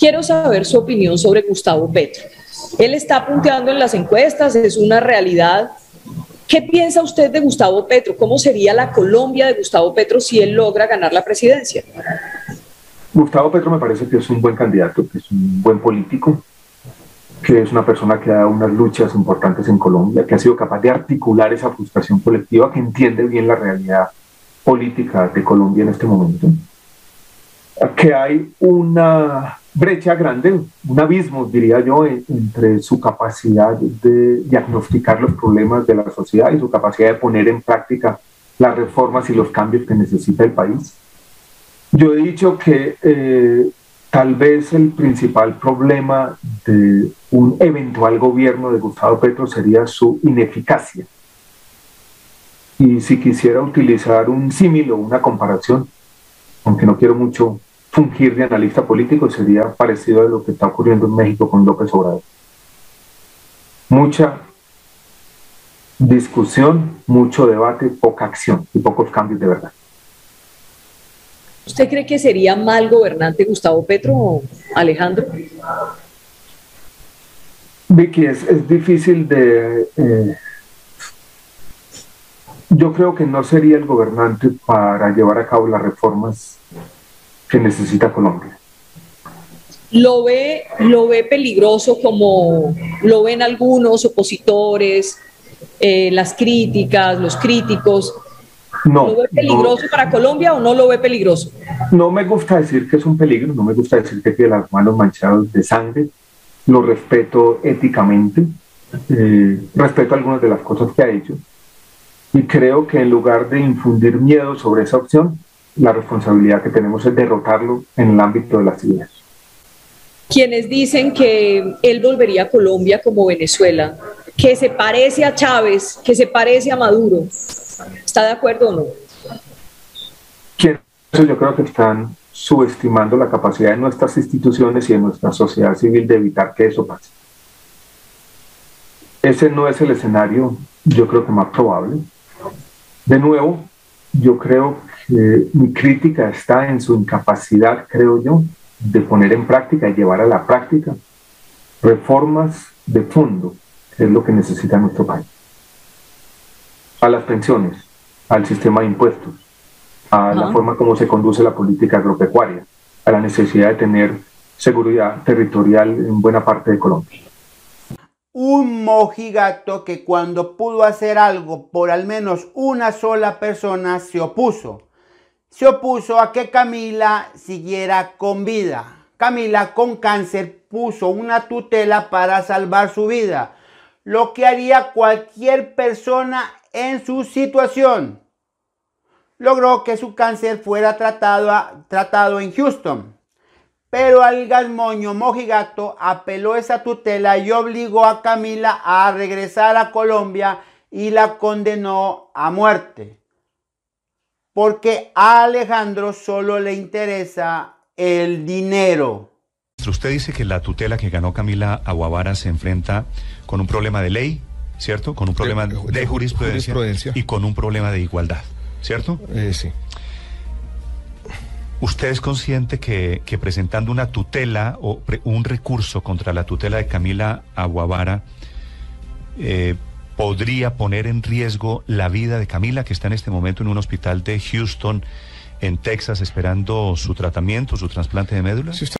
quiero saber su opinión sobre Gustavo Petro. Él está punteando en las encuestas, es una realidad. ¿Qué piensa usted de Gustavo Petro? ¿Cómo sería la Colombia de Gustavo Petro si él logra ganar la presidencia? Gustavo Petro me parece que es un buen candidato, que es un buen político, que es una persona que ha dado unas luchas importantes en Colombia, que ha sido capaz de articular esa frustración colectiva, que entiende bien la realidad política de Colombia en este momento, que hay una brecha grande, un abismo, diría yo, entre su capacidad de diagnosticar los problemas de la sociedad y su capacidad de poner en práctica las reformas y los cambios que necesita el país. Yo he dicho que tal vez el principal problema de un eventual gobierno de Gustavo Petro sería su ineficacia. Y si quisiera utilizar un símil o una comparación, aunque no quiero mucho fungir de analista político, sería parecido a lo que está ocurriendo en México con López Obrador. Mucha discusión, mucho debate, poca acción y pocos cambios de verdad. ¿Usted cree que sería mal gobernante Gustavo Petro, Alejandro? Vicky, es difícil de... yo creo que no sería el gobernante para llevar a cabo las reformas que necesita Colombia. ¿Lo ve peligroso como lo ven algunos opositores, las críticas, los críticos? No, ¿Lo ve peligroso para Colombia o no lo ve peligroso? No me gusta decir que es un peligro, no me gusta decir que tiene las manos manchadas de sangre. Lo respeto éticamente, respeto algunas de las cosas que ha hecho y creo que en lugar de infundir miedo sobre esa opción, la responsabilidad que tenemos es derrotarlo en el ámbito de las ideas. Quienes dicen que él volvería a Colombia como Venezuela, que se parece a Chávez, que se parece a Maduro, ¿está de acuerdo o no? Yo creo que están subestimando la capacidad de nuestras instituciones y de nuestra sociedad civil de evitar que eso pase. Ese no es el escenario, yo creo que más probable. De nuevo, yo creo que mi crítica está en su incapacidad, creo yo, de poner en práctica y llevar a la práctica reformas de fondo, que es lo que necesita nuestro país. A las pensiones, al sistema de impuestos, a la forma como se conduce la política agropecuaria, a la necesidad de tener seguridad territorial en buena parte de Colombia. Un mojigato que cuando pudo hacer algo por al menos una sola persona se opuso. Se opuso a que Camila siguiera con vida. Camila con cáncer puso una tutela para salvar su vida, lo que haría cualquier persona en su situación. Logró que su cáncer fuera tratado en Houston, pero el gasmoño mojigato apeló esa tutela y obligó a Camila a regresar a Colombia y la condenó a muerte, porque a Alejandro solo le interesa el dinero. Usted dice que la tutela que ganó Camila Aguavara se enfrenta con un problema de ley, ¿cierto? Con un problema de jurisprudencia y con un problema de igualdad, ¿cierto? Sí. ¿Usted es consciente que presentando una tutela o un recurso contra la tutela de Camila Aguavara podría poner en riesgo la vida de Camila, que está en este momento en un hospital de Houston, en Texas, esperando su tratamiento, su trasplante de médula? Si usted